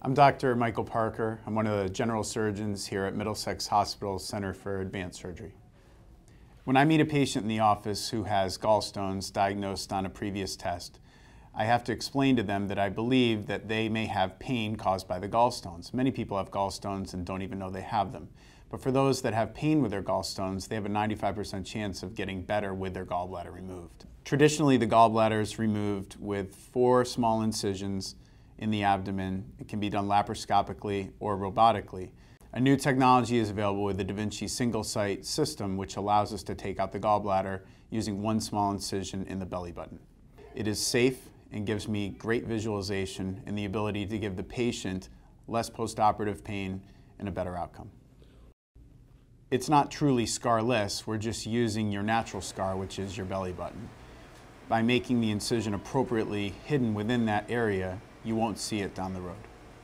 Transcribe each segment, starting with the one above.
I'm Dr. Michael Parker. I'm one of the general surgeons here at Middlesex Hospital's Center for Advanced Surgery. When I meet a patient in the office who has gallstones diagnosed on a previous test, I have to explain to them that I believe that they may have pain caused by the gallstones. Many people have gallstones and don't even know they have them. But for those that have pain with their gallstones, they have a 95% chance of getting better with their gallbladder removed. Traditionally, the gallbladder is removed with 4 small incisions in the abdomen. It can be done laparoscopically or robotically. A new technology is available with the daVinci single-site system, which allows us to take out the gallbladder using 1 small incision in the belly button. It is safe and gives me great visualization and the ability to give the patient less postoperative pain and a better outcome. It's not truly scarless, we're just using your natural scar, which is your belly button. By making the incision appropriately hidden within that area, you won't see it down the road.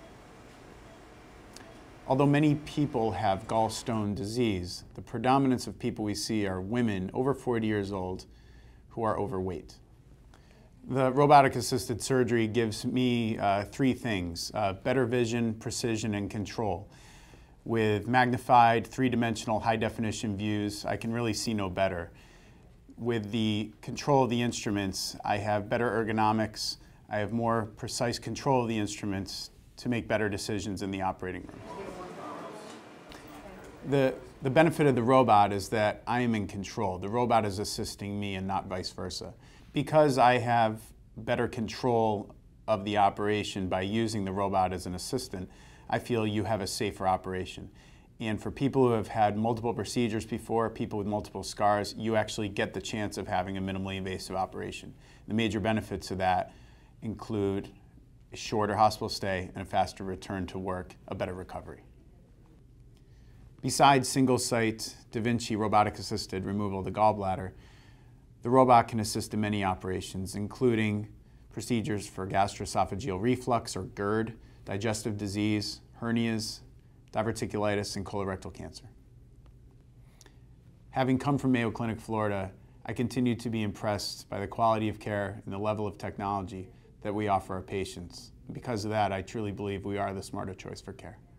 Although many people have gallstone disease, the predominance of people we see are women over 40 years old who are overweight. The robotic-assisted surgery gives me 3 things: better vision, precision, and control. With magnified 3-dimensional high-definition views, I can really see no better. With the control of the instruments, I have better ergonomics. I have more precise control of the instruments to make better decisions in the operating room. The benefit of the robot is that I am in control. The robot is assisting me and not vice versa. Because I have better control of the operation by using the robot as an assistant, I feel you have a safer operation. And for people who have had multiple procedures before, people with multiple scars, you actually get the chance of having a minimally invasive operation. The major benefits of that include a shorter hospital stay and a faster return to work, a better recovery. Besides single-site daVinci robotic-assisted removal of the gallbladder, the robot can assist in many operations, including procedures for gastroesophageal reflux or GERD, digestive disease, hernias, diverticulitis, and colorectal cancer. Having come from Mayo Clinic, Florida, I continue to be impressed by the quality of care and the level of technology that we offer our patients. Because of that, I truly believe we are the smarter choice for care.